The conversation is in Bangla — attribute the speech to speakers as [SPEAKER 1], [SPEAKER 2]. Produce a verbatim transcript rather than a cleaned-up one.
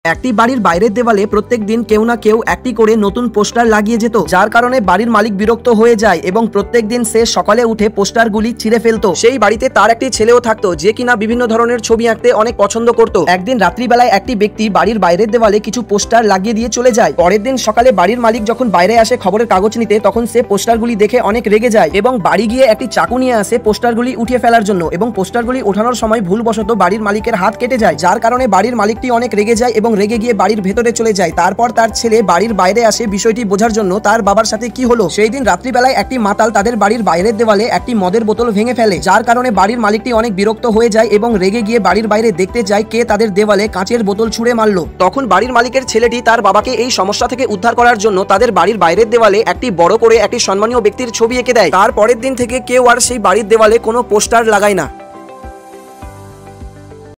[SPEAKER 1] একটি বাড়ির বাইরের দেওয়ালে প্রত্যেক দিন কেউ না কেউ একটি করে নতুন পোস্টার লাগিয়ে যেত, যার কারণে বাড়ির মালিক বিরক্ত হয়ে যায় এবং প্রত্যেক দিন সে সকালে উঠে পোস্টারগুলি ছিঁড়ে ফেলতো। সেই বাড়িতে তার একটি ছেলেও থাকতো যে কিনা বিভিন্ন ধরনের ছবি আঁকতে অনেক পছন্দ করত। একদিন রাত্রিবেলায় একটি ব্যক্তি বাড়ির বাইরের দেওয়ালে কিছু পোস্টার লাগিয়ে দিয়ে চলে যায়। পরের দিন সকালে বাড়ির মালিক যখন বাইরে আসে খবরের কাগজ নিতে, তখন সে পোস্টারগুলি দেখে অনেক রেগে যায় এবং বাড়ি গিয়ে একটি চাকু নিয়ে আসে পোস্টারগুলি উঠিয়ে ফেলার জন্য, এবং পোস্টারগুলি ওঠানোর সময় ভুলবশত বাড়ির মালিকের হাত কেটে যায়, যার কারণে বাড়ির মালিকটি অনেক রেগে যায় এবং রেগে গিয়ে বাড়ির ভেতরে চলে যায়। তারপর তার ছেলে বাড়ির বাইরে আসে বিষয়টি বোঝার জন্য তার বাবার সাথে কি হলো। সেই দিন রাত্রিবেলায় একটি মাতাল তাদের বাড়ির বাইরের দেওয়ালে একটি মদের বোতল ভেঙে ফেলে, যার কারণে বাড়ির মালিকটি অনেক বিরক্ত হয়ে যায় এবং রেগে গিয়ে বাড়ির বাইরে দেখতে যায় কে তাদের দেওয়ালে কাঁচের বোতল ছুঁড়ে মারলো। তখন বাড়ির মালিকের ছেলেটি তার বাবাকে এই সমস্যা থেকে উদ্ধার করার জন্য তাদের বাড়ির বাইরের দেওয়ালে একটি বড় করে একটি সম্মানীয় ব্যক্তির ছবি এঁকে দেয়। তার পরের দিন থেকে কেউ আর সেই বাড়ির দেওয়ালে কোনো পোস্টার লাগায় না।